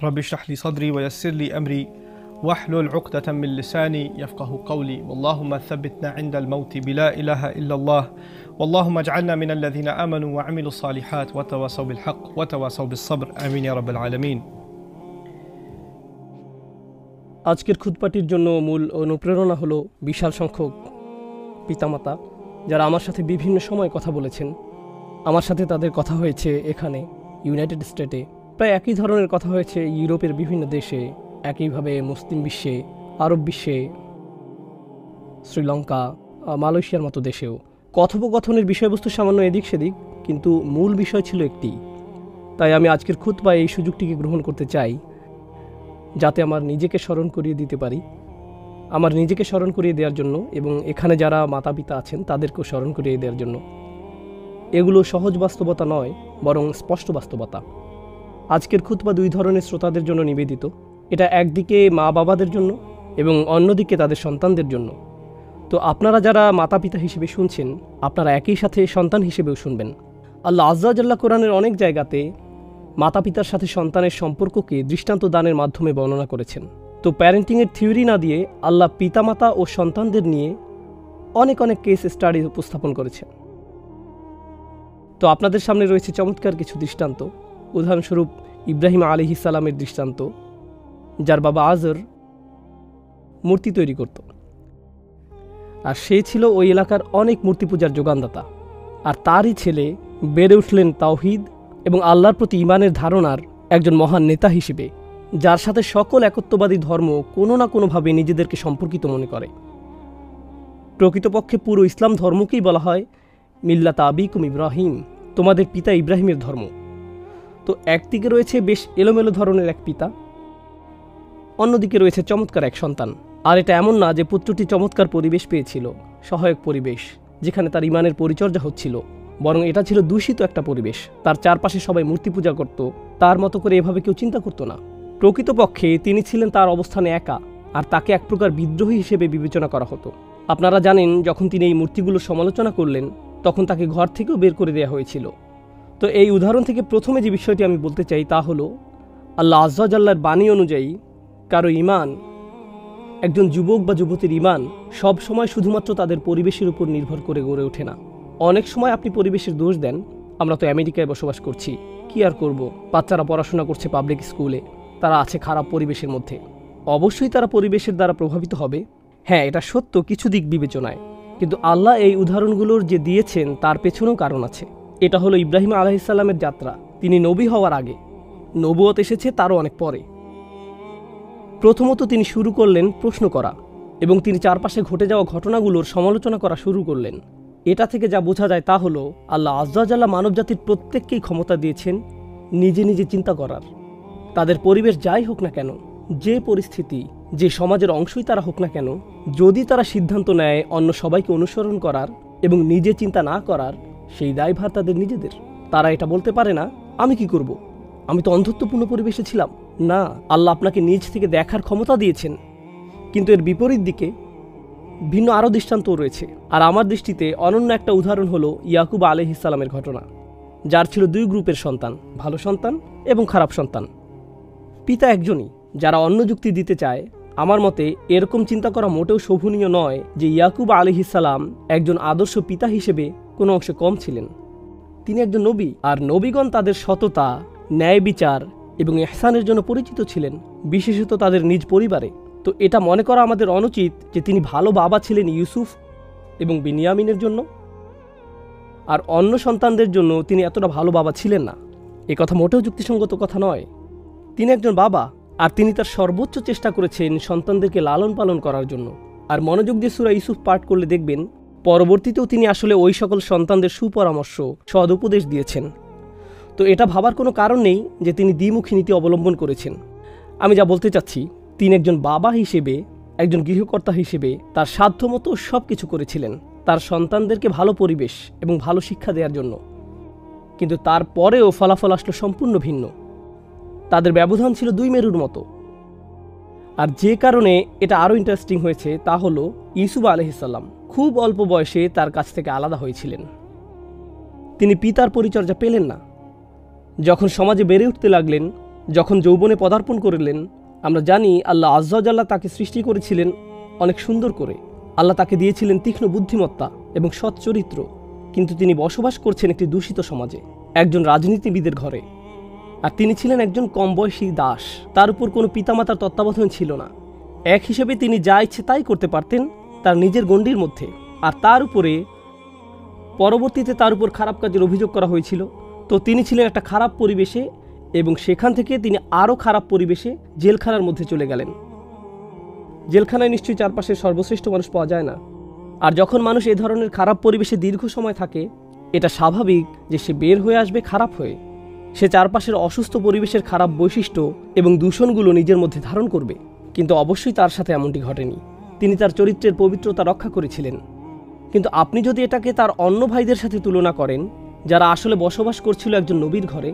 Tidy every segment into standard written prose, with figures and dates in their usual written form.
رب اشرح لي صدري ويسر لي أمري واحلل عقدة من لساني يفقه قولي اللهم ثبتنا عند الموت بلا إله إلا الله واللهم اجعلنا من الذين آمنوا وعملوا الصالحات وتواصوا بالحق وتواصوا بالصبر آمين يا رب العالمين। আজকের খুতবাটির জন্য মূল অনুপ্রেরণা হলো বিশাল সংখ্যক পিতামাতা যারা আমার সাথে বিভিন্ন সময় কথা বলেছেন। আমার সাথে তাদের কথা হয়েছে এখানে ইউনাইটেড স্টেটে, প্রায় একই ধরনের কথা হয়েছে ইউরোপের বিভিন্ন দেশে, একইভাবে মুসলিম বিশ্বে, আরব বিশ্বে, শ্রীলঙ্কা, মালয়েশিয়ার মতো দেশেও। কথোপকথনের বিষয়বস্তু সামান্য এদিক সেদিক, কিন্তু মূল বিষয় ছিল একটি। তাই আমি আজকের খুতবায় এই সুযোগটিকে গ্রহণ করতে চাই যাতে আমার নিজেকে স্মরণ করিয়ে দিতে পারি, আমার নিজেকে স্মরণ করিয়ে দেওয়ার জন্য এবং এখানে যারা মাতা পিতা আছেন তাদেরকেও স্মরণ করিয়ে দেওয়ার জন্য। এগুলো সহজ বাস্তবতা নয়, বরং স্পষ্ট বাস্তবতা। আজকের খুতবা দুই ধরনের শ্রোতাদের জন্য নিবেদিত। এটা একদিকে মা বাবাদের জন্য এবং অন্যদিকে তাদের সন্তানদের জন্য। তো আপনারা যারা মাতা পিতা হিসেবে শুনছেন, আপনারা একই সাথে সন্তান হিসেবেও শুনবেন। আল্লাহ আজ্জা জাল্লা কোরআনের অনেক জায়গাতে মাতা পিতার সাথে সন্তানের সম্পর্ককে দৃষ্টান্ত দানের মাধ্যমে বর্ণনা করেছেন। তো প্যারেন্টিংয়ের থিওরি না দিয়ে আল্লাহ পিতামাতা ও সন্তানদের নিয়ে অনেক অনেক কেস স্টাডি উপস্থাপন করেছেন। তো আপনাদের সামনে রয়েছে চমৎকার কিছু দৃষ্টান্ত। উদাহরণস্বরূপ ইব্রাহিম আলাইহিস সালামের দৃষ্টান্ত, যার বাবা আজর মূর্তি তৈরি করত, আর সে ছিল ওই এলাকার অনেক মূর্তি পূজার যোগানদাতা। আর তারই ছেলে বেড়ে উঠলেন তাওহীদ এবং আল্লাহর প্রতি ঈমানের ধারণার একজন মহান নেতা হিসেবে, যার সাথে সকল একত্ববাদী ধর্ম কোনো না কোনোভাবে নিজেদেরকে সম্পর্কিত মনে করে। প্রকৃতপক্ষে পুরো ইসলাম ধর্মকেই বলা হয় মিল্লাতা আবিকুম ইব্রাহিম, তোমাদের পিতা ইব্রাহিমের ধর্ম। তো একদিকে রয়েছে বেশ এলোমেলো ধরনের এক পিতা, অন্যদিকে রয়েছে চমৎকার এক সন্তান। আর এটা এমন না যে পুত্রটি চমৎকার পরিবেশ পেয়েছিল, সহায়ক পরিবেশ যেখানে তার ঈমানের পরিচর্যা হচ্ছিল, বরং এটা ছিল দূষিত একটা পরিবেশ। তার চারপাশে সবাই মূর্তি পূজা করত, তার মতো করে এভাবে কেউ চিন্তা করতো না। প্রকৃতপক্ষে তিনি ছিলেন তার অবস্থানে একা, আর তাকে এক প্রকার বিদ্রোহী হিসেবে বিবেচনা করা হতো। আপনারা জানেন, যখন তিনি এই মূর্তিগুলোর সমালোচনা করলেন তখন তাকে ঘর থেকেও বের করে দেওয়া হয়েছিল। তো এই উদাহরণ থেকে প্রথমে যে বিষয়টি আমি বলতে চাই তা হলো, আল্লাহ আজ্জা জাল্লার বাণী অনুযায়ী কারো ঈমান, একজন যুবক বা যুবতীর ঈমান সব সময় শুধুমাত্র তাদের পরিবেশের উপর নির্ভর করে গড়ে ওঠে না। অনেক সময় আপনি পরিবেশের দোষ দেন। আমরা তো আমেরিকায় বসবাস করছি, কি আর করব, বাচ্চারা পড়াশোনা করছে পাবলিক স্কুলে, তারা আছে খারাপ পরিবেশের মধ্যে। অবশ্যই তারা পরিবেশের দ্বারা প্রভাবিত হবে, হ্যাঁ এটা সত্য কিছু দিক বিবেচনায়। কিন্তু আল্লাহ এই উদাহরণগুলোর যে দিয়েছেন তার পেছনেও কারণ আছে। এটা হলো ইব্রাহিম আলাইহিস সালামের যাত্রা। তিনি নবী হওয়ার আগে, নবুয়ত এসেছে তারও অনেক পরে। প্রথমত তিনি শুরু করলেন প্রশ্ন করা, এবং তিনি চারপাশে ঘটে যাওয়া ঘটনাগুলোর সমালোচনা করা শুরু করলেন। এটা থেকে যা বোঝা যায় তা হলো, আল্লাহ আজ্জা জাল্লা মানবজাতির প্রত্যেককেই ক্ষমতা দিয়েছেন নিজে নিজে চিন্তা করার। তাদের পরিবেশ যাই হোক না কেন, যে পরিস্থিতি, যে সমাজের অংশই তারা হোক না কেন, যদি তারা সিদ্ধান্ত নেয় অন্য সবাইকে অনুসরণ করার এবং নিজে চিন্তা না করার, সেই দায়ভার তাদের নিজেদের। তারা এটা বলতে পারে না, আমি কি করব, আমি তো অন্ধত্বপূর্ণ পরিবেশে ছিলাম। না, আল্লাহ আপনাকে নিজ থেকে দেখার ক্ষমতা দিয়েছেন। কিন্তু এর বিপরীত দিকে ভিন্ন আরও দৃষ্টান্তও রয়েছে। আর আমার দৃষ্টিতে অনন্য একটা উদাহরণ হলো ইয়াকুব আলাইহিস সালামের ঘটনা, যার ছিল দুই গ্রুপের সন্তান, ভালো সন্তান এবং খারাপ সন্তান। পিতা একজনই। যারা অন্য যুক্তি দিতে চায়, আমার মতে এরকম চিন্তা করা মোটেও শোভনীয় নয় যে ইয়াকুব আলাইহিস সালাম একজন আদর্শ পিতা হিসেবে কোনো অংশে কম ছিলেন। তিনি একজন নবী, আর নবীগণ তাদের সততা, ন্যায় বিচার এবং ইহসানের জন্য পরিচিত ছিলেন, বিশেষত তাদের নিজ পরিবারে। তো এটা মনে করা আমাদের অনুচিত যে তিনি ভালো বাবা ছিলেন ইউসুফ এবং বিনিয়ামিনের জন্য, আর অন্য সন্তানদের জন্য তিনি এতটা ভালো বাবা ছিলেন না। এ কথা মোটেও যুক্তিসঙ্গত কথা নয়। তিনি একজন বাবা, আর তিনি তার সর্বোচ্চ চেষ্টা করেছেন সন্তানদেরকে লালন পালন করার জন্য। আর মনোযোগ দিয়ে সূরা ইউসুফ পাঠ করলে দেখবেন পরবর্তীতেও তিনি আসলে ওই সকল সন্তানদের সুপরামর্শ, সদ উপদেশ দিয়েছেন। তো এটা ভাবার কোনো কারণ নেই যে তিনি দ্বিমুখী নীতি অবলম্বন করেছেন। আমি যা বলতে চাচ্ছি, তিনি একজন বাবা হিসেবে, একজন গৃহকর্তা হিসেবে তার সাধ্যমতো সব কিছু করেছিলেন তার সন্তানদেরকে ভালো পরিবেশ এবং ভালো শিক্ষা দেওয়ার জন্য। কিন্তু তারপরেও ফলাফল আসলো সম্পূর্ণ ভিন্ন। তাদের ব্যবধান ছিল দুই মেরুর মতো। আর যে কারণে এটা আরও ইন্টারেস্টিং হয়েছে তা হলো, ইউসুফ আলাইহিস সালাম খুব অল্প বয়সে তার কাছ থেকে আলাদা হয়েছিলেন। তিনি পিতার পরিচর্যা পেলেন না। যখন সমাজে বেড়ে উঠতে লাগলেন, যখন যৌবনে পদার্পণ করলেন, আমরা জানি আল্লাহ আজ্জা ওয়া জাল্লা তাকে সৃষ্টি করেছিলেন অনেক সুন্দর করে। আল্লাহ তাকে দিয়েছিলেন তীক্ষ্ণ বুদ্ধিমত্তা এবং সৎ চরিত্র, কিন্তু তিনি বসবাস করছেন একটি দূষিত সমাজে, একজন রাজনীতিবিদের ঘরে। আর তিনি ছিলেন একজন কম বয়সী দাস, তার উপর কোনো পিতামাতার তত্ত্বাবধান ছিল না। এক হিসেবে তিনি যা ইচ্ছে তাই করতে পারতেন তার নিজের গণ্ডির মধ্যে। আর তার উপরে পরবর্তীতে তার উপর খারাপ কাজের অভিযোগ করা হয়েছিল। তো তিনি ছিলেন একটা খারাপ পরিবেশে, এবং সেখান থেকে তিনি আরও খারাপ পরিবেশে জেলখানার মধ্যে চলে গেলেন। জেলখানায় নিশ্চয়ই চারপাশের সর্বশ্রেষ্ঠ মানুষ পাওয়া যায় না। আর যখন মানুষ এ ধরনের খারাপ পরিবেশে দীর্ঘ সময় থাকে, এটা স্বাভাবিক যে সে বের হয়ে আসবে খারাপ হয়ে। সে চারপাশের অসুস্থ পরিবেশের খারাপ বৈশিষ্ট্য এবং দূষণগুলো নিজের মধ্যে ধারণ করবে। কিন্তু অবশ্যই তার সাথে এমনটি ঘটেনি। তিনি তার চরিত্রের পবিত্রতা রক্ষা করেছিলেন। কিন্তু আপনি যদি এটাকে তার অন্য ভাইদের সাথে তুলনা করেন, যারা আসলে বসবাস করছিল একজন নবীর ঘরে,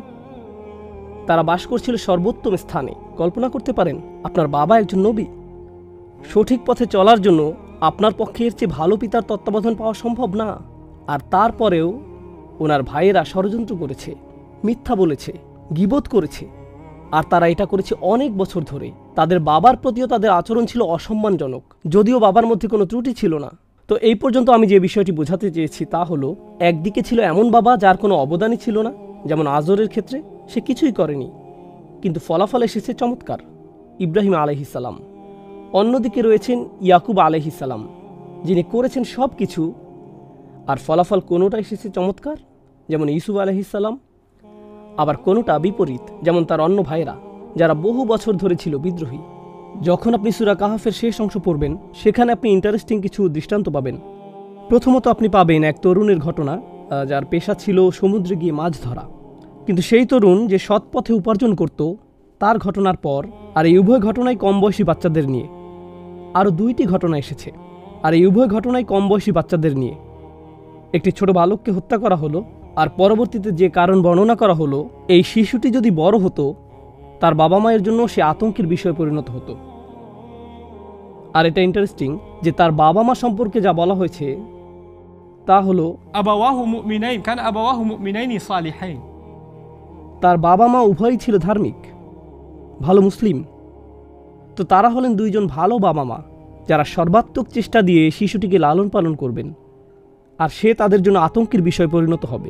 তারা বাস করছিল সর্বোত্তম স্থানে, কল্পনা করতে পারেন আপনার বাবা একজন নবী। সঠিক পথে চলার জন্য আপনার পক্ষে এর চেয়ে ভালো পিতার তত্ত্বাবধান পাওয়া সম্ভব না। আর তারপরেও ওনার ভাইয়েরা ষড়যন্ত্র করেছে, মিথ্যা বলেছে, গীবত করেছে। আর তারা এটা করেছে অনেক বছর ধরে। তাদের বাবার প্রতিও তাদের আচরণ ছিল অসম্মানজনক, যদিও বাবার মধ্যে কোনো ত্রুটি ছিল না। তো এই পর্যন্ত আমি যে বিষয়টি বোঝাতে চেয়েছি তা হলো, একদিকে ছিল এমন বাবা যার কোনো অবদানই ছিল না, যেমন আজরের ক্ষেত্রে সে কিছুই করেনি, কিন্তু ফলাফল এসেছে চমৎকার, ইব্রাহিম আলাইহিস সালাম। অন্যদিকে রয়েছেন ইয়াকুব আলাইহিস সালাম, যিনি করেছেন সব কিছু, আর ফলাফল কোনোটা এসেছে চমৎকার, যেমন ইউসুফ আলাইহিস সালাম। আবার কোনোটা বিপরীত, যেমন তার অন্য ভাইরা, যারা বহু বছর ধরে ছিল বিদ্রোহী। যখন আপনি সূরা কাহাফের শেষ অংশ পড়বেন, সেখানে আপনি ইন্টারেস্টিং কিছু দৃষ্টান্ত পাবেন। প্রথমত আপনি পাবেন এক তরুণের ঘটনা, যার পেশা ছিল সমুদ্রে গিয়ে মাছ ধরা। কিন্তু সেই তরুণ যে সৎ পথে উপার্জন করত, তার ঘটনার পর, আর এই উভয় ঘটনায় কম বয়সী বাচ্চাদের নিয়ে। আরও দুইটি ঘটনা এসেছে, আর এই উভয় ঘটনায় কম বয়সী বাচ্চাদের নিয়ে। একটি ছোট বালককে হত্যা করা হলো, আর পরবর্তীতে যে কারণ বর্ণনা করা হলো, এই শিশুটি যদি বড় হতো, তার বাবা মায়ের জন্য সে আতঙ্কের বিষয়ে পরিণত হতো। আর এটা ইন্টারেস্টিং যে তার বাবা মা সম্পর্কে যা বলা হয়েছে তা হলো আবাওয়াহু মুমিনাইন, কান আবাওয়াহু মুমিনাইনি সালিহাইন। তার বাবা মা উভয়ই ছিল ধার্মিক, ভালো মুসলিম। তো তারা হলেন দুইজন ভালো বাবা মা, যারা সর্বাত্মক চেষ্টা দিয়ে শিশুটিকে লালন পালন করবেন, আর সে তাদের জন্য আতঙ্কের বিষয় পরিণত হবে।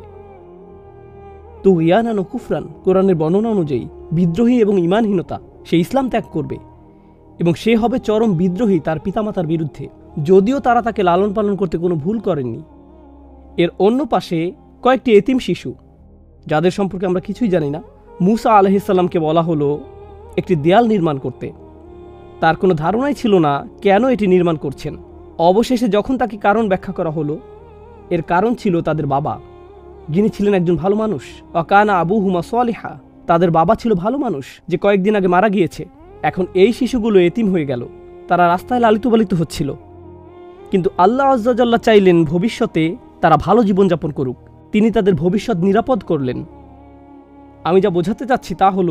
তো ইয়ানান ও কুফরান, কোরআনের বর্ণনা অনুযায়ী বিদ্রোহী এবং ঈমানহীনতা, সে ইসলাম ত্যাগ করবে এবং সে হবে চরম বিদ্রোহী তার পিতামাতার বিরুদ্ধে, যদিও তারা তাকে লালন পালন করতে কোনো ভুল করেননি। এর অন্য পাশে কয়েকটি এতিম শিশু, যাদের সম্পর্কে আমরা কিছুই জানি না। মূসা আলাইহিস সালামকে বলা হলো একটি দেয়াল নির্মাণ করতে। তার কোনো ধারণাই ছিল না কেন এটি নির্মাণ করছেন। অবশেষে যখন তাকে কারণ ব্যাখ্যা করা হলো, এর কারণ ছিল তাদের বাবা, যিনি ছিলেন একজন ভালো মানুষ। ওয়াকানা আবুহুমা সালিহা, তাদের বাবা ছিল ভালো মানুষ, যে কয়েকদিন আগে মারা গিয়েছে। এখন এই শিশুগুলো এতিম হয়ে গেল, তারা রাস্তায় লালিত পালিত হচ্ছিল। কিন্তু আল্লাহ আজ্জা ওয়া জাল্লা চাইলেন ভবিষ্যতে তারা ভালো জীবনযাপন করুক, তিনি তাদের ভবিষ্যৎ নিরাপদ করলেন। আমি যা বোঝাতে চাচ্ছি তা হলো,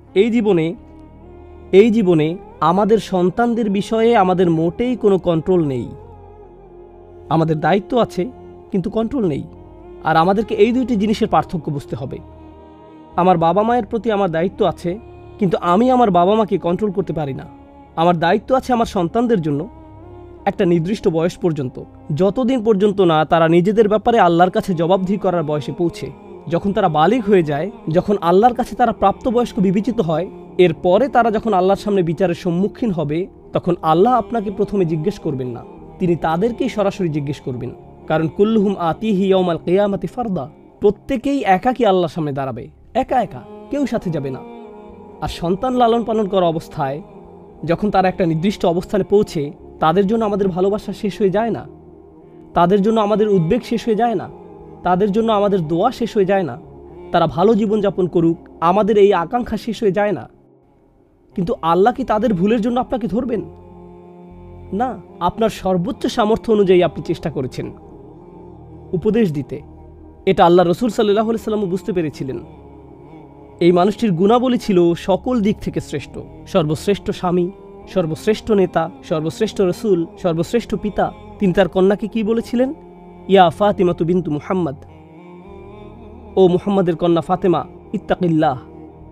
এই জীবনে আমাদের সন্তানদের বিষয়ে আমাদের মোটেই কোনো কন্ট্রোল নেই। আমাদের দায়িত্ব আছে, কিন্তু কন্ট্রোল নেই। আর আমাদেরকে এই দুইটি জিনিসের পার্থক্য বুঝতে হবে। আমার বাবা মায়ের প্রতি আমার দায়িত্ব আছে, কিন্তু আমি আমার বাবা মাকে কন্ট্রোল করতে পারি না। আমার দায়িত্ব আছে আমার সন্তানদের জন্য একটা নির্দিষ্ট বয়স পর্যন্ত, যতদিন পর্যন্ত না তারা নিজেদের ব্যাপারে আল্লাহর কাছে জবাবদিহি করার বয়সে পৌঁছে। যখন তারা বালিগ হয়ে যায়, যখন আল্লাহর কাছে তারা প্রাপ্তবয়স্ক বিবেচিত হয়, এরপরে তারা যখন আল্লাহর সামনে বিচারের সম্মুখীন হবে, তখন আল্লাহ আপনাকে প্রথমে জিজ্ঞেস করবেন না, তিনি তাদেরকেই সরাসরি জিজ্ঞেস করবেন। কারণ কুল্লুহুম আতিহি ইয়াউমাল কিয়ামাতি ফারদা, প্রত্যেকেই একাকী আল্লাহর সামনে দাঁড়াবে, একা একা, কেউ সাথে যাবে না। আর সন্তান লালন পালন করা অবস্থায় যখন তারা একটা নির্দিষ্ট অবস্থানে পৌঁছে, তাদের জন্য আমাদের ভালোবাসা শেষ হয়ে যায় না, তাদের জন্য আমাদের উদ্বেগ শেষ হয়ে যায় না, তাদের জন্য আমাদের দোয়া শেষ হয়ে যায় না, তারা ভালো জীবনযাপন করুক, আমাদের এই আকাঙ্ক্ষা শেষ হয়ে যায় না। কিন্তু আল্লাহ কি তাদের ভুলের জন্য আপনাকে ধরবেন? না, আপনার সর্বোচ্চ সামর্থ্য অনুযায়ী আপনি চেষ্টা করেছেন উপদেশ দিতে। এটা আল্লাহ রসুল সাল্লাল্লাহু আলাইহি ওয়াসাল্লাম বুঝতে পেরেছিলেন। এই মানুষটির গুণাবলী ছিল সকল দিক থেকে শ্রেষ্ঠ, সর্বশ্রেষ্ঠ স্বামী, সর্বশ্রেষ্ঠ নেতা, সর্বশ্রেষ্ঠ রসুল, সর্বশ্রেষ্ঠ পিতা। তিনি তার কন্যাকে কি বলেছিলেন? ইয়া ফাতিমাতু বিনতু মুহাম্মদ, ও মুহাম্মাদের কন্যা ফাতেমা, ইত্তাকিল্লাহ,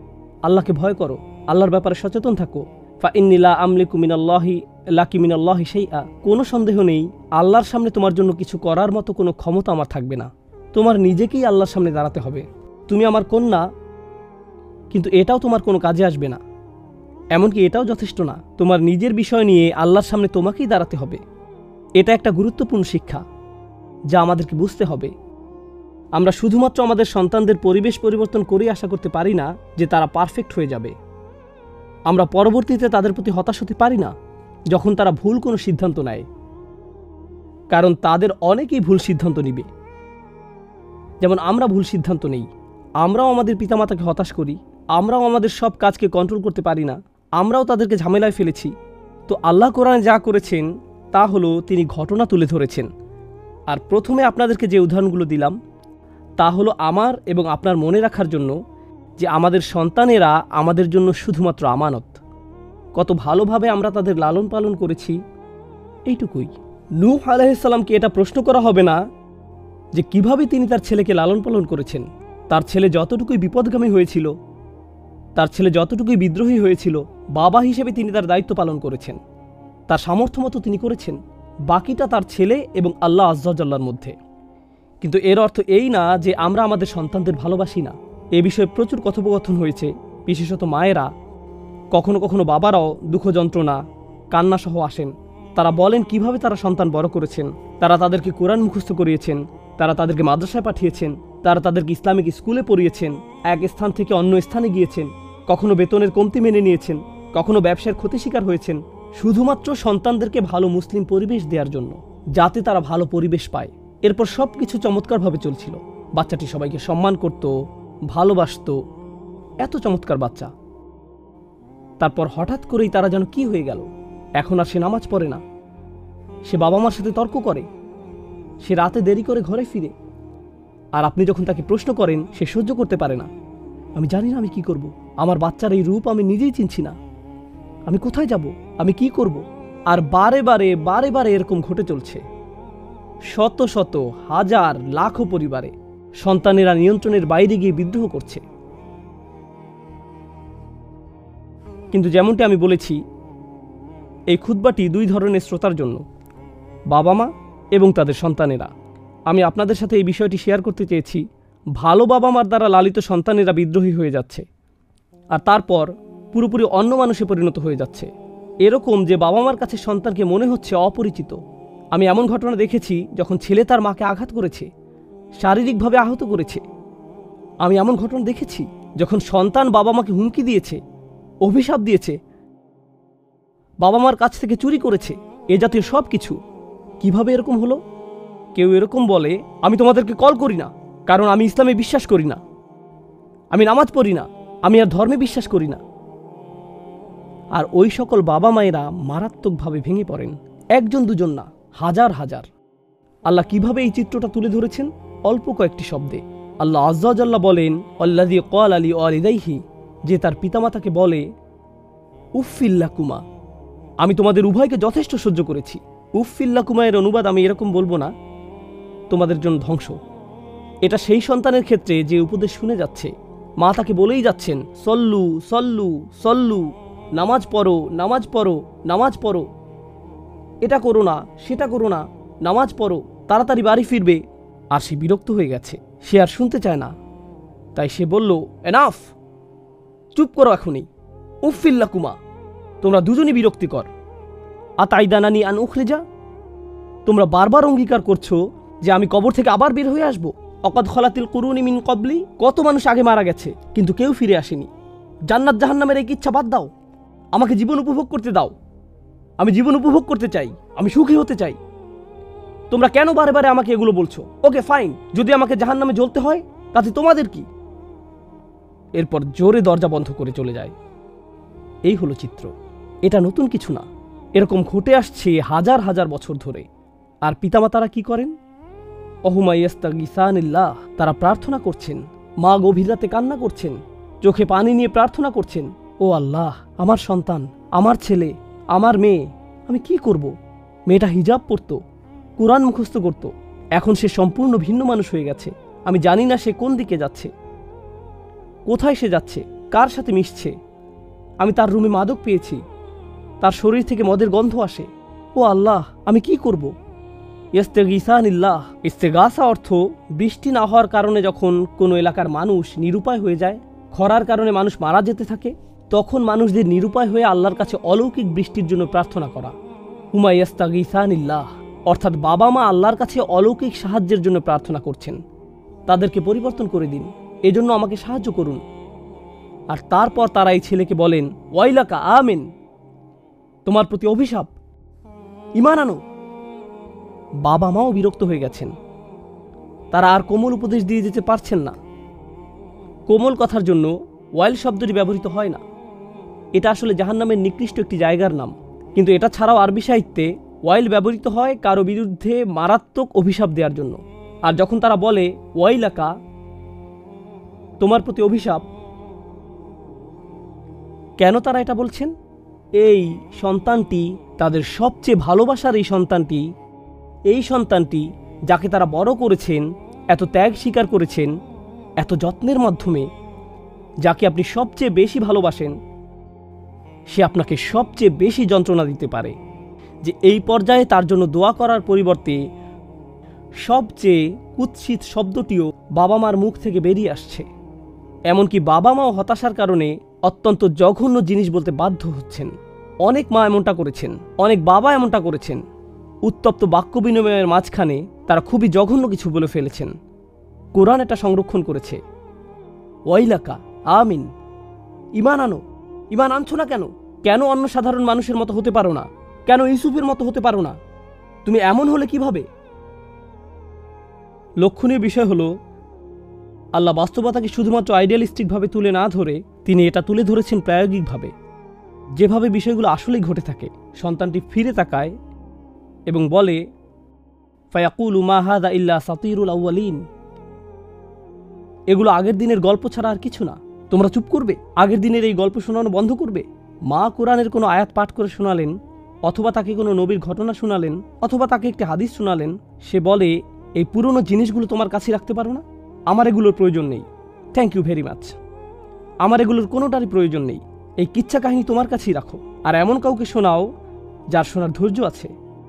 আল্লাহকে ভয় করো, আল্লাহর ব্যাপারে সচেতন থাকো। ফা ইন্নী লা আমলিকু মিনাল্লাহি শাইআ, কোনো সন্দেহ নেই আল্লাহর সামনে তোমার জন্য কিছু করার মতো কোনো ক্ষমতা আমার থাকবে না। তোমার নিজেকেই আল্লাহর সামনে দাঁড়াতে হবে। তুমি আমার কন্যা, কিন্তু এটাও তোমার কোনো কাজে আসবে না। এমনকি এটাও যথেষ্ট না, তোমার নিজের বিষয় নিয়ে আল্লাহর সামনে তোমাকেই দাঁড়াতে হবে। এটা একটা গুরুত্বপূর্ণ শিক্ষা যা আমাদেরকে বুঝতে হবে। আমরা শুধুমাত্র আমাদের সন্তানদের পরিবেশ পরিবর্তন করে আশা করতে পারি না যে তারা পারফেক্ট হয়ে যাবে। আমরা পরবর্তীতে তাদের প্রতি হতাশ হতে পারি না যখন তারা ভুল কোনো সিদ্ধান্ত নেয়, কারণ তাদের অনেকেই ভুল সিদ্ধান্ত নিবে। যেমন আমরা ভুল সিদ্ধান্ত নেই, আমরাও আমাদের পিতামাতাকে হতাশ করি, আমরাও আমাদের সব কাজকে কন্ট্রোল করতে পারি না, আমরাও তাদেরকে ঝামেলায় ফেলেছি। তো আল্লাহ কোরআনে যা করেছেন তা হলো তিনি ঘটনা তুলে ধরেছেন। আর প্রথমে আপনাদেরকে যে উদাহরণগুলো দিলাম তা হলো আমার এবং আপনার মনে রাখার জন্য যে আমাদের সন্তানেরা আমাদের জন্য শুধুমাত্র আমানত। কত ভালোভাবে আমরা তাদের লালন পালন করেছি এইটুকুই। নূহ আলাইহিস সালামকে এটা প্রশ্ন করা হবে না যে কিভাবে তিনি তার ছেলেকে লালন পালন করেছেন। তার ছেলে যতটুকুই বিপদগামী হয়েছিল, তার ছেলে যতটুকুই বিদ্রোহী হয়েছিল, বাবা হিসেবে তিনি তার দায়িত্ব পালন করেছেন, তার সামর্থ্য মতো তিনি করেছেন। বাকিটা তার ছেলে এবং আল্লাহ আয্যা ওয়া জাল্লার মধ্যে। কিন্তু এর অর্থ এই না যে আমরা আমাদের সন্তানদের ভালোবাসি না। এ বিষয়ে প্রচুর কথোপকথন হয়েছে, বিশেষত মায়েরা, কখনো কখনো বাবারাও দুঃখ যন্ত্রণা কান্নাসহ আসেন। তারা বলেন কিভাবে তারা সন্তান বড় করেছেন, তারা তাদেরকে কোরআন মুখস্থ করিয়েছেন, তারা তাদেরকে মাদ্রাসায় পাঠিয়েছেন, তারা তাদেরকে ইসলামিক স্কুলে পড়িয়েছেন, এক স্থান থেকে অন্য স্থানে গিয়েছেন, কখনো বেতনের কমতি মেনে নিয়েছেন, কখনো ব্যবসার ক্ষতি শিকার হয়েছেন, শুধুমাত্র সন্তানদেরকে ভালো মুসলিম পরিবেশ দেওয়ার জন্য, যাতে তারা ভালো পরিবেশ পায়। এরপর সব কিছু চমৎকারভাবে চলছিল। বাচ্চাটি সবাইকে সম্মান করত, ভালোবাসত, এত চমৎকার বাচ্চা। তারপর হঠাৎ করেই তারা যেন কি হয়ে গেল। এখন আর সে নামাজ পড়ে না, সে বাবা মার সাথে তর্ক করে, সে রাতে দেরি করে ঘরে ফিরে। আর আপনি যখন তাকে প্রশ্ন করেন সে সহ্য করতে পারে না। আমি জানি না আমি কি করব, আমার বাচ্চার এই রূপ আমি নিজেই চিনছি না, আমি কোথায় যাব, আমি কি করব। আর বারে বারে বারে বারে এরকম ঘটে চলছে। শত শত হাজার লাখো পরিবারে সন্তানেরা নিয়ন্ত্রণের বাইরে গিয়ে বিদ্রোহ করছে। কিন্তু যেমনটি আমি বলেছি, এই খুতবাটি দুই ধরনের শ্রোতার জন্য, বাবা মা এবং তাদের সন্তানেরা। আমি আপনাদের সাথে এই বিষয়টি শেয়ার করতে চেয়েছি। ভালো বাবা মার দ্বারা লালিত সন্তানেরা বিদ্রোহী হয়ে যাচ্ছে, আর তারপর পুরোপুরি অন্য মানুষে পরিণত হয়ে যাচ্ছে। এরকম যে বাবা মার কাছে সন্তানকে মনে হচ্ছে অপরিচিত। আমি এমন ঘটনা দেখেছি যখন ছেলে তার মাকে আঘাত করেছে, শারীরিকভাবে আহত করেছে। আমি এমন ঘটনা দেখেছি যখন সন্তান বাবা মাকে হুমকি দিয়েছে, অভিশাপ দিয়েছে, বাবা মার কাছ থেকে চুরি করেছে, এ জাতীয় সব কিছু। কিভাবে এরকম হলো? কেউ এরকম বলে, আমি তোমাদেরকে কল করি না, কারণ আমি ইসলামে বিশ্বাস করি না, আমি নামাজ পড়ি না, আমি আর ধর্মে বিশ্বাস করি না। আর ওই সকল বাবা মায়েরা মারাত্মকভাবে ভেঙে পড়েন। একজন দুজন না, হাজার হাজার। আল্লাহ কিভাবে এই চিত্রটা তুলে ধরেছেন? অল্প কয়েকটি শব্দে। আল্লাহ আয্যা ওয়া জাল্লা বলেন, আল্লাযী ক্বালা লিওয়ালিদাইহি, যে তার পিতামাতাকে বলে, উফফিল লাকুমা, আমি তোমাদের উভয়কে যথেষ্ট সহ্য করেছি। উফফিল লাকুমা এর অনুবাদ আমি এরকম বলবো না, তোমাদের জন্য ধ্বংস। এটা সেই সন্তানের ক্ষেত্রে যে উপদেশ শুনে যাচ্ছে, মা তাকে বলেই যাচ্ছেন, সল্লু সল্লু সল্লু, নামাজ পড়ো নামাজ পড়ো নামাজ পড়ো, এটা করো না সেটা করো না, নামাজ পড়ো, তাড়াতাড়ি বাড়ি ফিরবে। আর সে বিরক্ত হয়ে গেছে, সে আর শুনতে চায় না। তাই সে বলল, এনাফ, চুপ করো এখনই। উফফিল লাকুমা, তোমরা দুজনই বিরক্তিকর। আতাইদানানি আন উখরিজা, তোমরা বারবার অঙ্গীকার করছো যে আমি কবর থেকে আবার বের হয়ে আসবো। অকাদ খলাতিল কুরুনি মিন কবলি, কত মানুষ আগে মারা গেছে কিন্তু কেউ ফিরে আসেনি। জান্নাত জাহান্নামের এই ইচ্ছা বাদ দাও, আমাকে জীবন উপভোগ করতে দাও। আমি জীবন উপভোগ করতে চাই, আমি সুখী হতে চাই। তোমরা কেন বারে বারে আমাকে এগুলো বলছো? ওকে ফাইন, যদি আমাকে জাহান্নামে জ্বলতে হয় তাতে তোমাদের কি? এরপর জোরে দরজা বন্ধ করে চলে যায়। এই হলো চিত্র। এটা নতুন কিছু না, এরকম ঘটে আসছে হাজার হাজার বছর ধরে। আর পিতামাতারা কি করেন? অহুমা ইয়াস্তাগিসানিল্লাহ, তারা প্রার্থনা করছেন, মা গভীর রাতে কান্না করছেন, চোখে পানি নিয়ে প্রার্থনা করছেন, ও আল্লাহ, আমার সন্তান, আমার ছেলে, আমার মেয়ে, আমি কি করব? মেয়েটা হিজাব পরতো, কুরআন মুখস্থ করত, এখন সে সম্পূর্ণ ভিন্ন মানুষ হয়ে গেছে। আমি জানি না সে কোন দিকে যাচ্ছে, কোথায় সে যাচ্ছে। কার সাথে মিশছে, আমি তার রুমে মাদক পেয়েছি, তার শরীর থেকে মদের গন্ধ আসে, ও আল্লাহ আমি কি করব? ইস্তেগীসানিল্লাহ। ইস্তেগাসা অর্থ বৃষ্টি না হওয়ার কারণে যখন কোনো এলাকার মানুষ নিরুপায় হয়ে যায়, খরার কারণে মানুষ মারা যেতে থাকে, তখন মানুষদের নিরুপায় হয়ে আল্লাহর কাছে অলৌকিক বৃষ্টির জন্য প্রার্থনা করা। হুমা ইস্তাগীসানিল্লাহ অর্থাৎ বাবা মা আল্লাহর কাছে অলৌকিক সাহায্যের জন্য প্রার্থনা করছেন, তাদেরকে পরিবর্তন করে দিন, এজন্য আমাকে সাহায্য করুন। আর তারপর তারা এই ছেলেকে বলেন, ওয়াইলাকা আমিন, তোমার প্রতি অভিশাপ, ঈমান আনো। বাবা মাও বিরক্ত হয়ে গেছেন, তারা আর কোমল উপদেশ দিয়ে যেতে পারছেন না। কোমল কথার জন্য ওয়াইল শব্দটি ব্যবহৃত হয় না, এটা আসলে জাহান্নামের নিকৃষ্ট একটি জায়গার নাম। কিন্তু এটা ছাড়াও আরবি সাহিত্যে ওয়াইল ব্যবহৃত হয় কারো বিরুদ্ধে মারাত্মক অভিশাপ দেওয়ার জন্য। আর যখন তারা বলে ওয়াইলাকা, তোমার প্রতি অভিশাপ, কেন তারা এটা বলছেন? এই সন্তানটি, তাদের সবচেয়ে ভালোবাসার এই সন্তানটি যাকে তারা বড় করেছেন, এত ত্যাগ স্বীকার করেছেন, এত যত্নের মাধ্যমে, যাকে আপনি সবচেয়ে বেশি ভালোবাসেন, সে আপনাকে সবচেয়ে বেশি যন্ত্রণা দিতে পারে। যে এই পর্যায়ে তার জন্য দোয়া করার পরিবর্তে সবচেয়ে কুৎসিত শব্দটিও বাবা মার মুখ থেকে বেরিয়ে আসছে। এমনকি বাবা মাও হতাশার কারণে অত্যন্ত জঘন্য জিনিস বলতে বাধ্য হচ্ছেন। অনেক মা এমনটা করেছেন, অনেক বাবা এমনটা করেছেন। উত্তপ্ত বাক্য বিনিময়ের মাঝখানে তারা খুবই জঘন্য কিছু বলে ফেলেছেন। কোরআন এটা সংরক্ষণ করেছে। ওয়াইলাকা আমিন, ঈমান আনো। ঈমান আনছো না কেন? কেন অন্য সাধারণ মানুষের মতো হতে পারো না? কেন ইউসুফের মতো হতে পারো না? তুমি এমন হলে কিভাবে? লক্ষণীয় বিষয় হলো, আল্লাহ বাস্তবতাকে শুধুমাত্র আইডিয়ালিস্টিকভাবে তুলে না ধরে তিনি এটা তুলে ধরেছেন প্রায়োগিকভাবে, যেভাবে বিষয়গুলো আসলেই ঘটে থাকে। সন্তানটি ফিরে তাকায় এবং বলে, ফায়াকুলু মা হাযা ইল্লা সাতিরুল আউয়ালিন, এগুলো আগের দিনের গল্প ছাড়া আর কিছু না। তোমরা চুপ করবে? আগের দিনের এই গল্প শোনানো বন্ধ করবে? মা কোরআনের কোনো আয়াত পাঠ করে শোনালেন, অথবা তাকে কোনো নবীর ঘটনা শোনালেন, অথবা তাকে একটি হাদিস শোনালেন, সে বলে, এই পুরনো জিনিসগুলো তোমার কাছে রাখতে পারো না? আমার এগুলোর প্রয়োজন নেই, থ্যাংক ইউ ভেরি মাচ, আমার এগুলোর কোনোটারই প্রয়োজন নেই, এই কিচ্ছা কাহিনী তোমার কাছেই রাখো, আর এমন কাউকে শোনাও যার শোনার ধৈর্য আছে।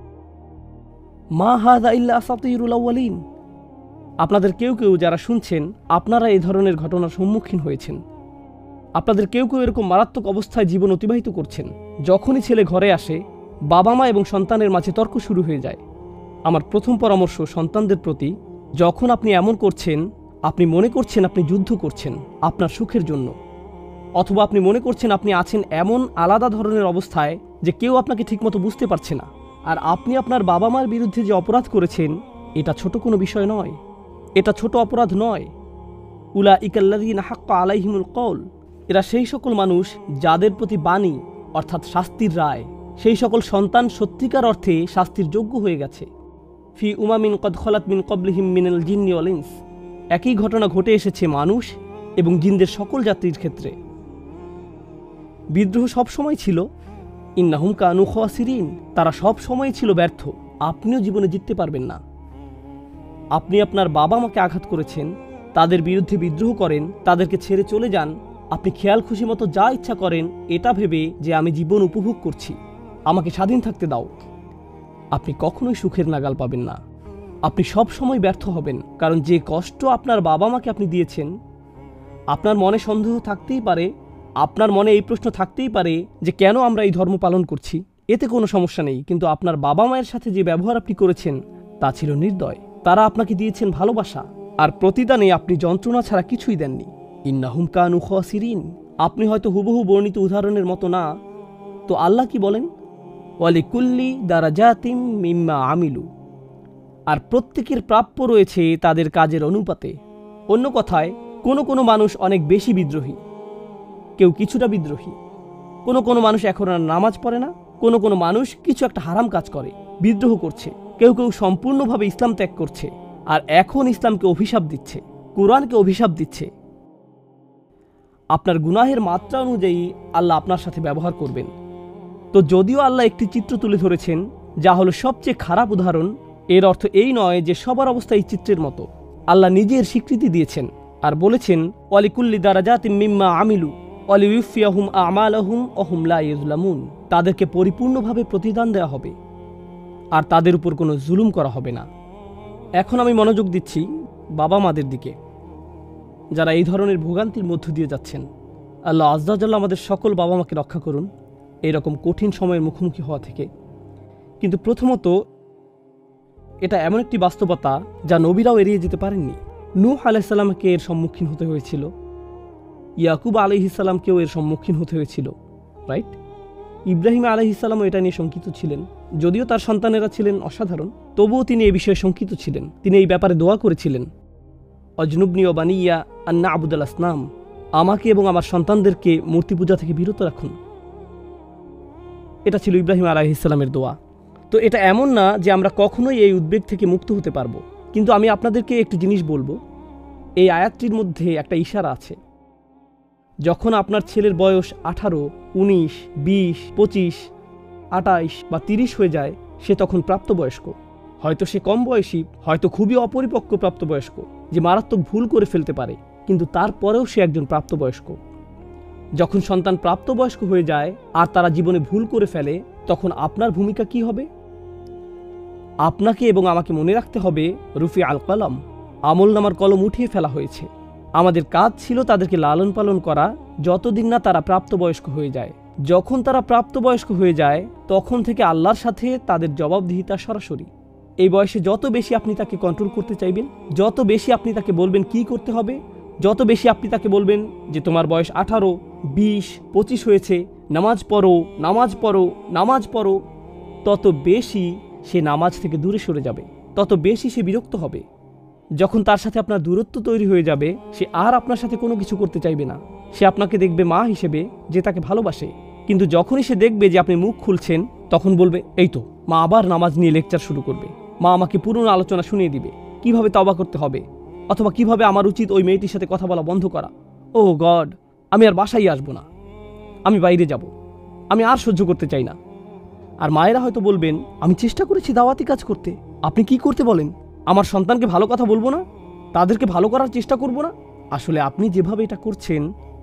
মা হাযা ইল্লা আসাতিরুল আউয়ালিন। আপনাদের কেউ কেউ যারা শুনছেন, আপনারা এই ধরনের ঘটনার সম্মুখীন হয়েছেন। আপনাদের কেউ কেউ এরকম মারাত্মক অবস্থায় জীবন অতিবাহিত করছেন। যখনই ছেলে ঘরে আসে, বাবা মা এবং সন্তানের মাঝে তর্ক শুরু হয়ে যায়। আমার প্রথম পরামর্শ সন্তানদের প্রতি, যখন আপনি এমন করছেন, আপনি মনে করছেন আপনি যুদ্ধ করছেন আপনার সুখের জন্য, অথবা আপনি মনে করছেন আপনি আছেন এমন আলাদা ধরনের অবস্থায় যে কেউ আপনাকে ঠিকমতো বুঝতে পারছে না, আর আপনি আপনার বাবা মার বিরুদ্ধে যে অপরাধ করেছেন, এটা ছোট কোনো বিষয় নয়, এটা ছোট অপরাধ নয়। উলাইকাল্লাযীনা হাক্কা আলাইহিমুল কওল, এরা সেই সকল মানুষ যাদের প্রতি বাণী অর্থাৎ শাস্তির রায়, সেই সকল সন্তান সত্যিকার অর্থে শাস্তির যোগ্য হয়ে গেছে। ফি উমামিন কদ খলাত মিন ক্বাবলিহিম মিনাল জিন্নি ওয়াল ইনস, একই ঘটনা ঘটে এসেছে মানুষ এবং জিনদের সকল জাতির ক্ষেত্রে। বিদ্রোহ সবসময় ছিল, ইন্নাহুম কানু খাসিরিন, তারা সব সময় ছিল ব্যর্থ। আপনিও জীবনে জিততে পারবেন না। আপনি আপনার বাবা মাকে আঘাত করেছেন, তাদের বিরুদ্ধে বিদ্রোহ করেন, তাদেরকে ছেড়ে চলে যান, আপনি খেয়াল খুশি মতো যা ইচ্ছা করেন এটা ভেবে যে আমি জীবন উপভোগ করছি, আমাকে স্বাধীন থাকতে দাও। আপনি কখনোই সুখের নাগাল পাবেন না। আপনি সব সময় ব্যর্থ হবেন, কারণ যে কষ্ট আপনার বাবা মাকে আপনি দিয়েছেন, আপনার মনে সন্দেহ থাকতেই পারে, আপনার মনে এই প্রশ্ন থাকতেই পারে যে কেন আমরা এই ধর্ম পালন করছি। এতে কোনো সমস্যা নেই, কিন্তু আপনার বাবা মায়ের সাথে যে ব্যবহার আপনি করেছেন তা ছিল নির্দয়। তারা আপনাকে দিয়েছেন ভালোবাসা, আর প্রতিদানে আপনি যন্ত্রণা ছাড়া কিছুই দেননি। ইন্নাহুম কানু খাসিরিন, আপনি হয়তো হুবহু বর্ণিত উদাহরণের মতো না, তো আল্লাহ কি বলেন? ওয়ালিকুল্লি দারাজাতিম মিম্মা আমিলু, আর প্রত্যেকের প্রাপ্য রয়েছে তাদের কাজের অনুপাতে। অন্য কথায়, কোনো মানুষ অনেক বেশি বিদ্রোহী, কেউ কিছুটা বিদ্রোহী। কোনো মানুষ এখন আর নামাজ পড়ে না, কোনো মানুষ কিছু একটা হারাম কাজ করে, বিদ্রোহ করছে। কেউ সম্পূর্ণভাবে ইসলাম ত্যাগ করছে, আর এখন ইসলামকে অভিশাপ দিচ্ছে, কোরআনকে অভিশাপ দিচ্ছে। আপনার গুনাহের মাত্রা অনুযায়ী আল্লাহ আপনার সাথে ব্যবহার করবেন। তো যদিও আল্লাহ একটি চিত্র তুলে ধরেছেন যা হলো সবচেয়ে খারাপ উদাহরণ, এর অর্থ এই নয় যে সবার অবস্থা এই চিত্রের মতো। আল্লাহ নিজের স্বীকৃতি দিয়েছেন আর বলেছেন, ওয়ালিকুল্লি দারাজাতিম মিম্মা আমিলু, ওয়ালিউফিয়াহুম আমালাহুম ওয়া হুম লা ইউযলামুন, তাদেরকে পরিপূর্ণভাবে প্রতিদান দেওয়া হবে আর তাদের উপর কোনো জুলুম করা হবে না। এখন আমি মনোযোগ দিচ্ছি বাবা মাদের দিকে, যারা এই ধরনের ভোগান্তির মধ্য দিয়ে যাচ্ছেন। আল্লাহ আযজা ওয়া জাল্লা আমাদের সকল বাবা মাকে রক্ষা করুন এরকম কঠিন সময়ের মুখোমুখি হওয়া থেকে। কিন্তু প্রথমত, এটা এমন একটি বাস্তবতা যা নবীরাও এড়িয়ে যেতে পারেননি। নূহ আলাইহিস সালামকে এর সম্মুখীন হতে হয়েছিল, ইয়াকুব আলাইহিস সালামকেও এর সম্মুখীন হতে হয়েছিল, রাইট? ইব্রাহিম আলাইহিস সালামও এটা নিয়ে শঙ্কিত ছিলেন। যদিও তার সন্তানেরা ছিলেন অসাধারণ, তবুও তিনি এই বিষয়ে শঙ্কিত ছিলেন। তিনি এই ব্যাপারে দোয়া করেছিলেন, অজনুবনি ওয়া বানিয়া আন না'বুদাল আসনাম, আমাকে এবং আমার সন্তানদেরকে মূর্তি পূজা থেকে বিরত রাখুন। এটা ছিল ইব্রাহিম আলাইহিস সালামের দোয়া। তো এটা এমন না যে আমরা কখনোই এই উদ্বেগ থেকে মুক্ত হতে পারবো। কিন্তু আমি আপনাদেরকে একটি জিনিস বলবো, এই আয়াতটির মধ্যে একটা ইশারা আছে। যখন আপনার ছেলের বয়স 18, 19, 20, 25, 28 বা 30 হয়ে যায়, সে তখন প্রাপ্তবয়স্ক। হয়তো সে কম বয়সী, হয়তো খুবই অপরিপক্ক প্রাপ্তবয়স্ক, যে মারাত্মক ভুল করে ফেলতে পারে, কিন্তু তারপরেও সে একজন প্রাপ্তবয়স্ক। যখন সন্তান প্রাপ্তবয়স্ক হয়ে যায় আর তারা জীবনে ভুল করে ফেলে, তখন আপনার ভূমিকা কি হবে? আপনাকে এবং আমাকে মনে রাখতে হবে, রুফি আল কলম, আমল নামার কলম উঠিয়ে ফেলা হয়েছে। আমাদের কাজ ছিল তাদেরকে লালন পালন করা যতদিন না তারা প্রাপ্তবয়স্ক হয়ে যায়। যখন তারা প্রাপ্তবয়স্ক হয়ে যায়, তখন থেকে আল্লাহর সাথে তাদের জবাবদিহিতা সরাসরি। এই বয়সে যত বেশি আপনি তাকে কন্ট্রোল করতে চাইবেন, যত বেশি আপনি তাকে বলবেন কি করতে হবে, যত বেশি আপনি তাকে বলবেন যে তোমার বয়স 18, 20, 25 হয়েছে, নামাজ পড়ো, নামাজ পড়ো, নামাজ পড়ো, তত বেশি সে নামাজ থেকে দূরে সরে যাবে, তত বেশি সে বিরক্ত হবে। যখন তার সাথে আপনার দূরত্ব তৈরি হয়ে যাবে, সে আর আপনার সাথে কোনো কিছু করতে চাইবে না। সে আপনাকে দেখবে মা হিসেবে, যে তাকে ভালোবাসে। কিন্তু যখনই সে দেখবে যে আপনি মুখ খুলছেন, তখন বলবে এই তো মা আবার নামাজ নিয়ে লেকচার শুরু করবে, মা আমাকে পুরনো আলোচনা শুনিয়ে দিবে, কিভাবে তওবা করতে হবে, অথবা কিভাবে আমার উচিত ওই মেয়েটির সাথে কথা বলা বন্ধ করা। ও গড, আমি আর বাসায় আসবো না, আমি বাইরে যাব, আমি আর সহ্য করতে চাই না। আর মায়েরা হয়তো বলবেন, আমি চেষ্টা করেছি দাওয়াতি কাজ করতে, আপনি কি করতে বলেন? আমার সন্তানকে ভালো কথা বলবো না, তাদেরকে ভালো করার চেষ্টা করব না? আসলে আপনি যেভাবে এটা করছেন,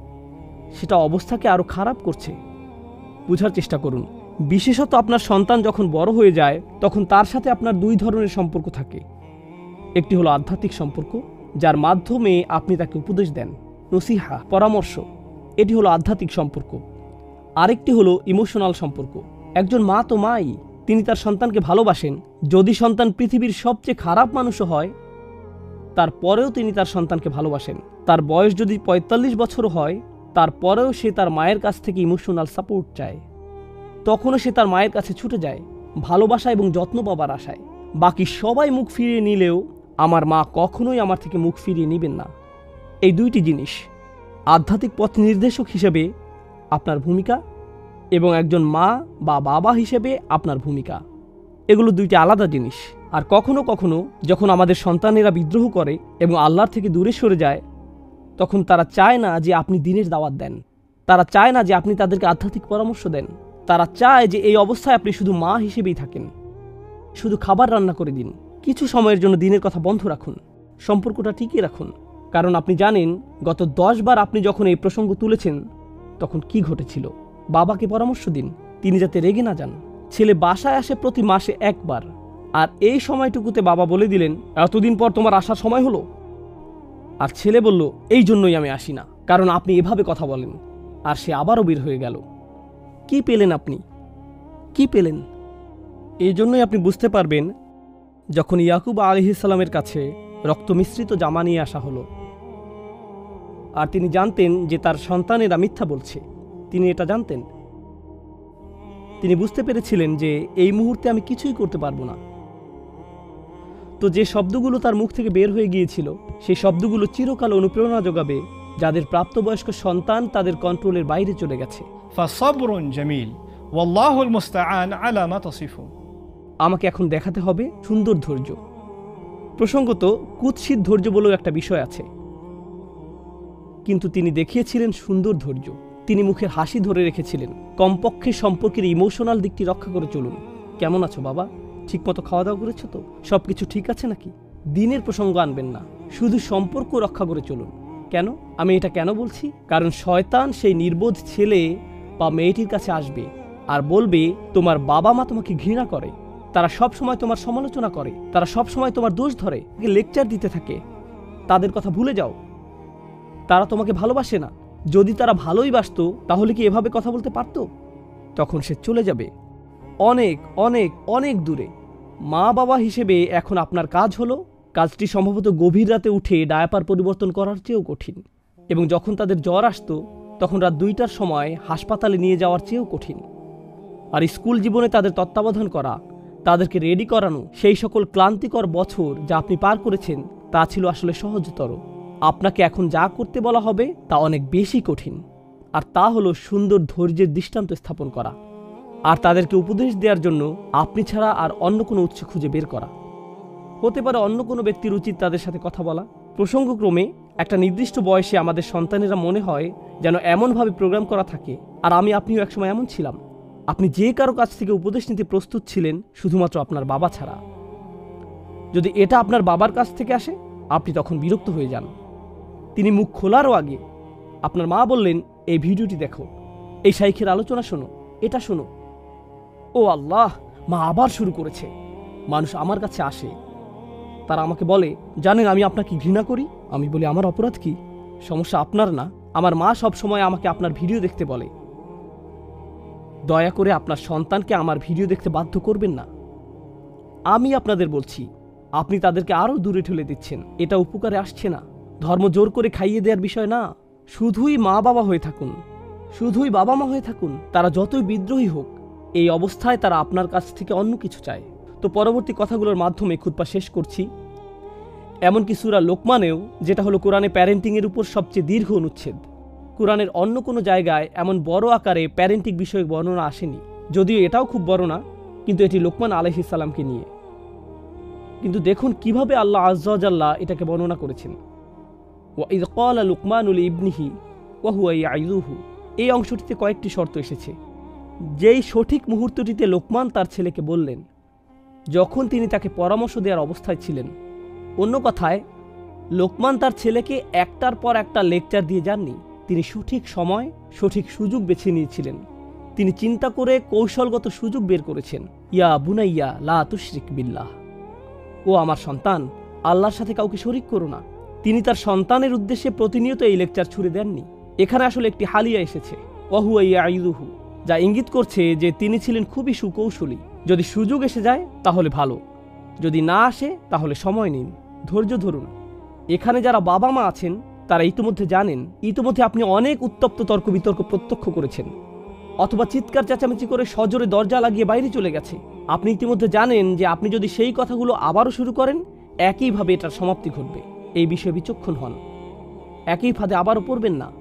সেটা অবস্থাকে আরো খারাপ করছে। বুঝার চেষ্টা করুন। বিশেষত আপনার সন্তান যখন বড় হয়ে যায়, তখন তার সাথে আপনার দুই ধরনের সম্পর্ক থাকে। একটি হলো আধ্যাত্মিক সম্পর্ক, যার মাধ্যমে আপনি তাকে উপদেশ দেন, নসিহা, পরামর্শ, এটি হলো আধ্যাত্মিক সম্পর্ক। আরেকটি হলো ইমোশনাল সম্পর্ক। একজন মা তো মাই, তিনি তার সন্তানকে ভালোবাসেন। যদি সন্তান পৃথিবীর সবচেয়ে খারাপ মানুষও হয়, তারপরেও তিনি তার সন্তানকে ভালোবাসেন। তার বয়স যদি 45 বছরও হয়, তারপরেও সে তার মায়ের কাছ থেকে ইমোশনাল সাপোর্ট চায়। তখনও সে তার মায়ের কাছে ছুটে যায় ভালোবাসা এবং যত্ন পাবার আশায়। বাকি সবাই মুখ ফিরিয়ে নিলেও আমার মা কখনোই আমার থেকে মুখ ফিরিয়ে নেবেন না। এই দুইটি জিনিস, আধ্যাত্মিক পথ নির্দেশক হিসেবে আপনার ভূমিকা এবং একজন মা বা বাবা হিসেবে আপনার ভূমিকা, এগুলো দুইটি আলাদা জিনিস। আর কখনো কখনো যখন আমাদের সন্তানেরা বিদ্রোহ করে এবং আল্লাহর থেকে দূরে সরে যায়, তখন তারা চায় না যে আপনি দ্বীনের দাওয়াত দেন, তারা চায় না যে আপনি তাদেরকে আধ্যাত্মিক পরামর্শ দেন, তারা চায় যে এই অবস্থায় আপনি শুধু মা হিসেবেই থাকেন, শুধু খাবার রান্না করে দিন, কিছু সময়ের জন্য দ্বীনের কথা বন্ধ রাখুন, সম্পর্কটা টিকিয়ে রাখুন। কারণ আপনি জানেন গত 10 বার আপনি যখন এই প্রসঙ্গ তুলেছেন, তখন কি ঘটেছিল। বাবাকে পরামর্শ দিন, তিনি যাতে রেগে না যান। ছেলে বাসায় আসে প্রতি মাসে একবার, আর এই সময়টুকুতে বাবা বলে দিলেন, এতদিন পর তোমার আসার সময় হলো। আর ছেলে বলল, এই জন্যই আমি আসি না, কারণ আপনি এভাবে কথা বলেন। আর সে আবারও বের হয়ে গেল। কি পেলেন আপনি? কি পেলেন? এই জন্যই আপনি বুঝতে পারবেন, যখন ইয়াকুব আলাইহিস সালামের কাছে রক্ত মিশ্রিত জামা নিয়ে আসা হলো, আর তিনি জানতেন যে তার সন্তানেরা মিথ্যা বলছে, তিনি এটা জানতেন। তিনি বুঝতে পেরেছিলেন যে এই মুহূর্তে আমি কিছুই করতে পারবো না। তো যে শব্দগুলো তার মুখ থেকে বের হয়ে গিয়েছিল, সেই শব্দগুলো চিরকাল অনুপ্রেরণা যোগাবে যাদের প্রাপ্তবয়স্ক সন্তান তাদের কন্ট্রোলের বাইরে চলে গেছে। ফাসাবরুন জামিল ওয়াল্লাহুল মুস্তাআন আলা মা তাসিফুন। আমাকে এখন দেখাতে হবে সুন্দর ধৈর্য। প্রসঙ্গত কুৎসিত ধৈর্য বলেও একটা বিষয় আছে, কিন্তু তিনি দেখিয়েছিলেন সুন্দর ধৈর্য। তিনি মুখের হাসি ধরে রেখেছিলেন। কমপক্ষে সম্পর্কের ইমোশনাল দিকটি রক্ষা করে চলুন। কেমন আছো বাবা? ঠিকমতো খাওয়া দাওয়া করেছো তো? সবকিছু ঠিক আছে নাকি? দিনের প্রসঙ্গ আনবেন না, শুধু সম্পর্ক রক্ষা করে চলুন। কেন? আমি এটা কেন বলছি? কারণ শয়তান সেই নির্বোধ ছেলে বা মেয়েটির কাছে আসবে আর বলবে, তোমার বাবা মা তোমাকে ঘৃণা করে, তারা সব সময় তোমার সমালোচনা করে, তারা সব সময় তোমার দোষ ধরে, লেকচার দিতে থাকে। তাদের কথা ভুলে যাও, তারা তোমাকে ভালোবাসে না। যদি তারা ভালোই বাসতো তাহলে কি এভাবে কথা বলতে পারতো? তখন সে চলে যাবে অনেক অনেক অনেক দূরে। মা বাবা হিসেবে এখন আপনার কাজ হলো, কাজটি সম্ভবত গভীর রাতে উঠে ডায়াপার পরিবর্তন করার চেয়েও কঠিন, এবং যখন তাদের জ্বর আসতো তখন রাত 2টার সময় হাসপাতালে নিয়ে যাওয়ার চেয়েও কঠিন। আর স্কুল জীবনে তাদের তত্ত্বাবধান করা, তাদেরকে রেডি করানো, সেই সকল ক্লান্তিকর বছর যা আপনি পার করেছেন তা ছিল আসলে সহজতর। আপনাকে এখন যা করতে বলা হবে তা অনেক বেশি কঠিন, আর তা হলো সুন্দর ধৈর্যের দৃষ্টান্ত স্থাপন করা, আর তাদেরকে উপদেশ দেওয়ার জন্য আপনি ছাড়া আর অন্য কোনো উৎস খুঁজে বের করা। হতে পারে অন্য কোনো ব্যক্তির উচিত তাদের সাথে কথা বলা। প্রসঙ্গক্রমে একটা নির্দিষ্ট বয়সে আমাদের সন্তানেরা মনে হয় যেন এমনভাবে প্রোগ্রাম করা থাকে, আর আপনিও একসময় এমন ছিলাম। আপনি যে কারো কাছ থেকে উপদেশ নিতে প্রস্তুত ছিলেন শুধুমাত্র আপনার বাবা ছাড়া। যদি এটা আপনার বাবার কাছ থেকে আসে আপনি তখন বিরক্ত হয়ে যান। তিনি মুখ খোলারও আগে আপনার মা বললেন, এই ভিডিওটি দেখো, এই শাইখের আলোচনা শোনো, এটা শোনো। ও আল্লাহ, মা আবার শুরু করেছে। মানুষ আমার কাছে আসে, তারা আমাকে বলে, জানেন আমি আপনাকে ঘৃণা করি। আমি বলি, আমার অপরাধ কি? সমস্যা আপনার না। আমার মা সব সময় আমাকে আপনার ভিডিও দেখতে বলে। দয়া করে আপনার সন্তানকে আমার ভিডিও দেখতে বাধ্য করবেন না। আমি আপনাদের বলছি, আপনি তাদেরকে আরও দূরে ঠেলে দিচ্ছেন। এটা উপকারে আসছে না। ধর্ম জোর করে খাইয়ে দেওয়ার বিষয় না। শুধুই মা বাবা হয়ে থাকুন, শুধুই বাবা মা হয়ে থাকুন। তারা যতই বিদ্রোহী হোক, এই অবস্থায় তারা আপনার কাছ থেকে অন্য কিছু চায়। তো পরবর্তী কথাগুলোর মাধ্যমে খুতবা শেষ করছি। এমনকি সূরা লোকমানেও, যেটা হলো কোরআনে প্যারেন্টিংয়ের উপর সবচেয়ে দীর্ঘ অনুচ্ছেদ, কোরআনের অন্য কোনো জায়গায় এমন বড় আকারে প্যারেন্টিং বিষয়ক বর্ণনা আসেনি। যদিও এটাও খুব বড় না, কিন্তু এটি লোকমান আলাইহিস সালামকে নিয়ে। কিন্তু দেখুন কিভাবে আল্লাহ আযজা ওয়া জাল্লা এটাকে বর্ণনা করেছেন। ওয়া ইয ক্বালা লুকমানু লিইবনিহি ওয়া হুয়া ইয়াইযুহু, এই অংশটিতে কয়েকটি শর্ত এসেছে। যেই সঠিক মুহূর্তটিতে লোকমান তার ছেলেকে বললেন, যখন তিনি তাকে পরামর্শ দেওয়ার অবস্থায় ছিলেন। অন্য কথায়, লোকমান তার ছেলেকে একটার পর একটা লেকচার দিয়ে যাননি। তিনি সঠিক সময়, সঠিক সুযোগ বেছে নিয়েছিলেন। তিনি চিন্তা করে কৌশলগত সুযোগ বের করেছেন। ইয়া বুনাইয়া লা তুশরিক বিল্লাহ, ও আমার সন্তান, আল্লাহর সাথে কাউকে শরিক করো না। তিনি তার সন্তানের উদ্দেশ্যে প্রতিনিয়ত এই লেকচার ছুড়ে দেননি। এখানে আসলে একটি হালিয়া এসেছে, ওয়া হুয়া ইয়াইযুহু, যা ইঙ্গিত করছে যে তিনি ছিলেন খুবই সুকৌশলী। যদি সুযোগ এসে যায় তাহলে ভালো, যদি না আসে তাহলে সময় নিন, ধৈর্য ধরুন। এখানে যারা বাবা মা আছেন তারা ইতিমধ্যে জানেন, ইতিমধ্যে আপনি অনেক উত্তপ্ত তর্ক বিতর্ক প্রত্যক্ষ করেছেন, অথবা চিৎকার চেঁচামেচি করে সজোরে দরজা লাগিয়ে বাইরে চলে গেছে। আপনি ইতিমধ্যে জানেন যে আপনি যদি সেই কথাগুলো আবারও শুরু করেন, একইভাবে এটার সমাপ্তি ঘটবে। এই বিষয়ে বিচক্ষণ হন, একই ফাঁদে আবারও পড়বেন না।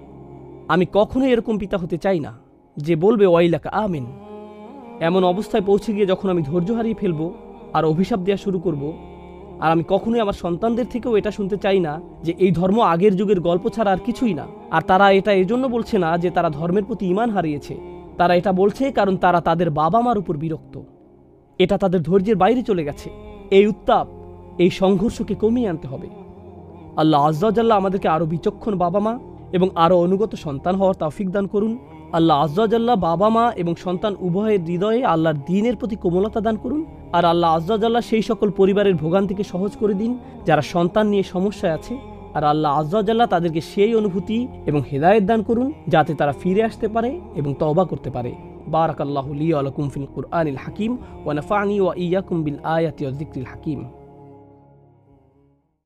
আমি কখনোই এরকম পিতা হতে চাই না যে বলবে ওয়াইলাকা আমিন। এমন অবস্থায় পৌঁছে গিয়ে যখন আমি ধৈর্য হারিয়ে ফেলবো আর অভিশাপ দেওয়া শুরু করব। আর আমি কখনোই আমার সন্তানদের থেকেও এটা শুনতে চাই না যে এই ধর্ম আগের যুগের গল্প ছাড়া আর কিছুই না। আর তারা এটা এজন্য বলছে না যে তারা ধর্মের প্রতি ঈমান হারিয়েছে, তারা এটা বলছে কারণ তারা তাদের বাবা মার উপর বিরক্ত। এটা তাদের ধৈর্যের বাইরে চলে গেছে। এই উত্তাপ, এই সংঘর্ষকে কমিয়ে আনতে হবে। আল্লাহ আযজা ওয়া জাল্লা আমাদেরকে আরও বিচক্ষণ বাবা মা এবং আরও অনুগত সন্তান হওয়ার তৌফিক দান করুন। আল্লাহ আযজা ওয়া জাল্লা বাবা মা এবং সন্তান উভয়ের হৃদয়ে আল্লাহর দ্বীনের প্রতি কোমলতা দান করুন। আর আল্লাহ আযজা ওয়া জাল্লা সেই সকল পরিবারের ভোগান্তিকে সহজ করে দিন যারা সন্তান নিয়ে সমস্যায় আছে। আর আল্লাহ আযজা ওয়া জাল্লা তাদেরকে সেই অনুভূতি এবং হেদায়েত দান করুন যাতে তারা ফিরে আসতে পারে এবং তওবা করতে পারে। বারাকাল্লাহু লি ওয়া লাকুম ফিল কুরআনিল হাকিম ওয়া নাফা'নি ওয়া ইয়্যাকুম বিল আয়াতি ওয়াজ যিকরিল হাকিম।